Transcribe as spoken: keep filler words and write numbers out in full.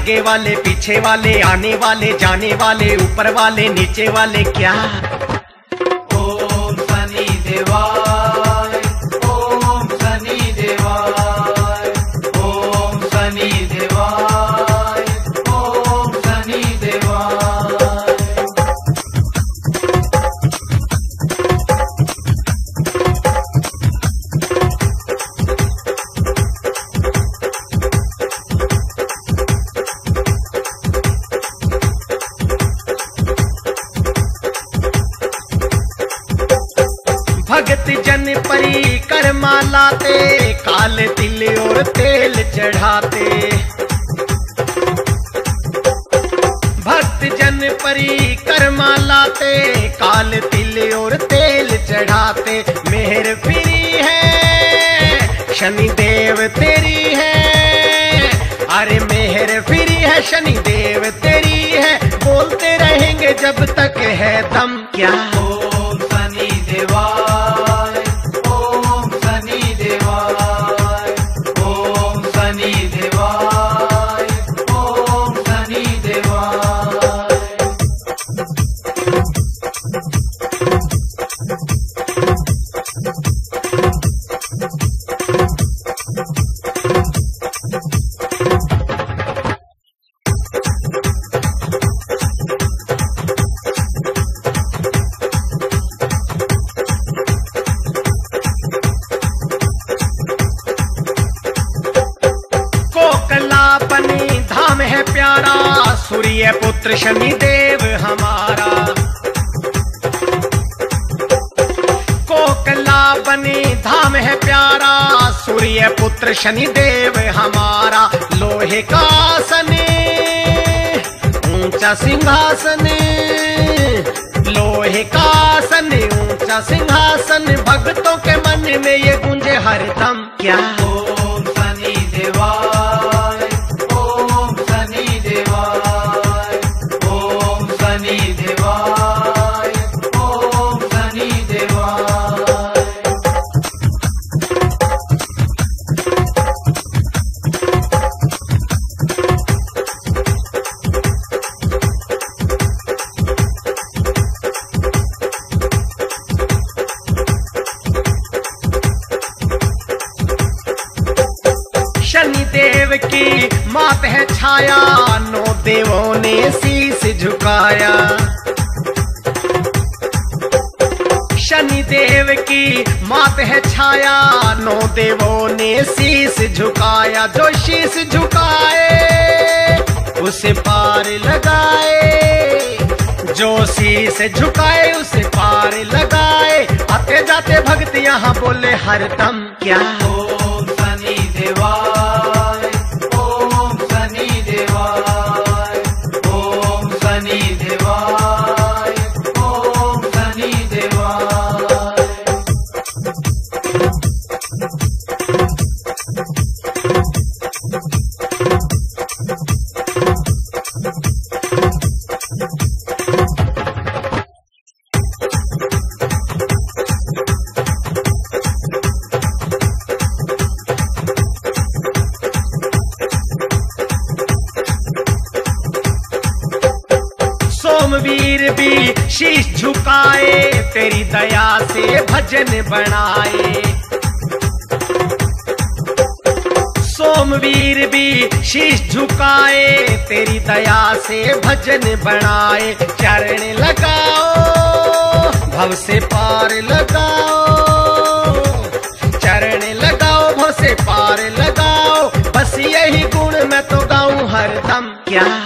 आगे वाले पीछे वाले आने वाले जाने वाले ऊपर वाले नीचे वाले क्या। ओम शनि देवाय, ओम शनि देवाय, ओम शनि देवाय, ओम शनि देवाय। भगत जन परिक्रमा लाते, काल तिल और तेल चढ़ाते। भक्त जन परिक्रमा लाते, काल तिल और तेल चढ़ाते। मेहर फिरी है शनि देव तेरी है, अरे मेहर फिरी है शनि देव तेरी है। बोलते रहेंगे जब तक है दम क्या। ओम शनि देवाय, ओम शनि देवाय, ओम शनि देवाय, ओम शनि देवाय। कोकलापनी धाम है प्यारा, सूर्य पुत्र शनि देव हमारा। कोकलापनी धाम है प्यारा, सूर्य पुत्र शनि देव हमारा। लोहे का आसन ऊंचा सिंहासन, लोहे का आसन ऊंचा सिंहासन। भक्तों के मन में ये गूंजे हरदम क्या। ओम शनि देवाय, ओम शनि देवाय, ओम शनि देवाय, ओम शनि देवाय। शनि देव की मात है छाया, नौ देवों ने शीश झुकाया। शनि देव की मात है छाया, नौ देवों ने शीश झुकाया। जो शीश झुकाए उसे पार लगाए, जो शीश झुकाए उसे पार लगाए। आते जाते भक्त यहाँ बोले हरदम क्या। ओम शनि देवाय, ओम शनि देवाय, ओम शनि देवाय, ओम शनि देवाय। सोमवीर भी शीश झुकाए, तेरी दया से भजन बनाए। सोमवीर भी शीश झुकाए, तेरी दया से भजन बनाए। चरण लगाओ भव से पार लगाओ, चरण लगाओ भव से पार लगाओ। बस यही गुण मैं तो गाऊं हरदम क्या।